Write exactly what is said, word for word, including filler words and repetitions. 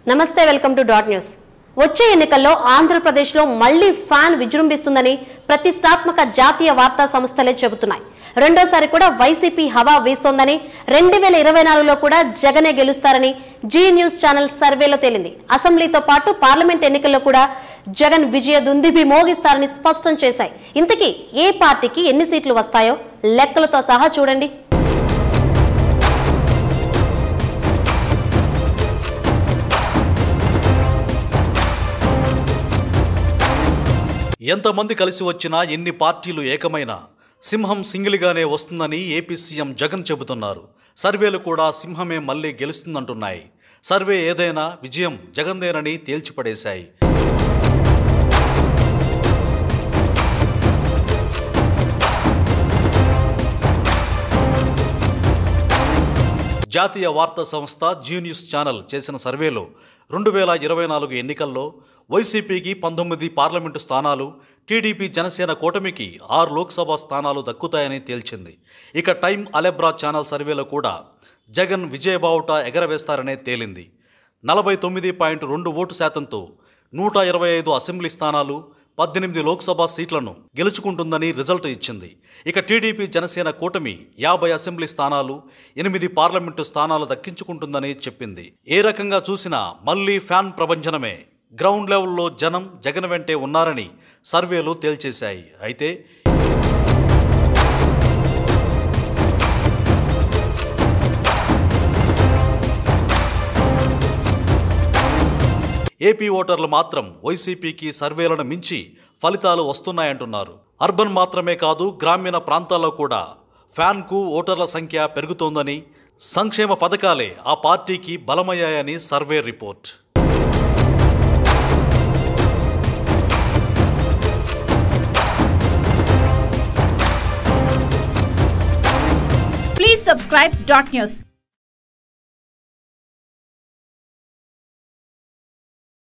నమస్తే welcome to dot news. వచ్చే ఎన్నికల్లో ఆంధ్రప్రదేశ్లో మళ్లీ ఫ్యాన్ విజృంభిస్తుందని ప్రతిష్టాత్మక జాతీయ వార్తా సంస్థలే చెబుతున్నాయి. రెండోసారి కూడా వైసీపీ హవా వీస్తోందని, రెండు వేల ఇరవై నాలుగులో కూడా జగనే గెలుస్తారని జీ న్యూస్ ఛానల్ సర్వేలో తేలింది. అసెంబ్లీతో పాటు పార్లమెంట్ ఎన్నికల్లో కూడా జగన్ విజయ దుందిబి మోగిస్తారని స్పష్టం చేశాయి. ఇంతకీ ఏ పార్టీకి ఎన్ని సీట్లు వస్తాయో లెక్కలతో సహా చూడండి. ఎంతమంది కలిసి వచ్చినా, ఎన్ని పార్టీలు ఏకమైనా సింహం సింగిల్గానే వస్తుందని ఏపీ సీఎం జగన్ చెబుతున్నారు. సర్వేలు కూడా సింహమే మళ్లీ గెలుస్తుందంటున్నాయి. సర్వే ఏదైనా విజయం జగన్దేనని తేల్చిపడేశాయి. జాతీయ వార్తా సంస్థ జీ న్యూస్ ఛానల్ చేసిన సర్వేలో రెండు వేల ఇరవై నాలుగు ఎన్నికల్లో వైసీపీకి పంతొమ్మిది పార్లమెంటు స్థానాలు, టీడీపీ జనసేన కూటమికి ఆరు లోక్సభ స్థానాలు దక్కుతాయని తేల్చింది. ఇక టైమ్ అలెబ్రా ఛానల్ సర్వేలో కూడా జగన్ విజయబావుట ఎగరవేస్తారనే తేలింది. నలభై తొమ్మిది పాయింట్ రెండు ఓటు శాతంతో నూట ఇరవై ఐదు అసెంబ్లీ స్థానాలు, పద్దెనిమిది లోక్సభ సీట్లను గెలుచుకుంటుందని రిజల్ట్ ఇచ్చింది. ఇక టీడీపీ జనసేన కూటమి యాభై అసెంబ్లీ స్థానాలు, ఎనిమిది పార్లమెంటు స్థానాలు దక్కించుకుంటుందని చెప్పింది. ఏ రకంగా చూసినా మళ్లీ ఫ్యాన్ ప్రభంజనమే. గ్రౌండ్ లెవెల్లో జనం జగన్ వెంటే ఉన్నారని సర్వేలు తేల్చేశాయి. అయితే ఏపీ ఓటర్లు మాత్రం వైసీపీకి సర్వేలను మించి ఫలితాలు వస్తున్నాయంటున్నారు. అర్బన్ మాత్రమే కాదు, గ్రామీణ ప్రాంతాల్లో కూడా ఫ్యాన్కు ఓటర్ల సంఖ్య పెరుగుతోందని, సంక్షేమ పథకాలే ఆ పార్టీకి బలమయ్యాయని survey report. Please subscribe dot news.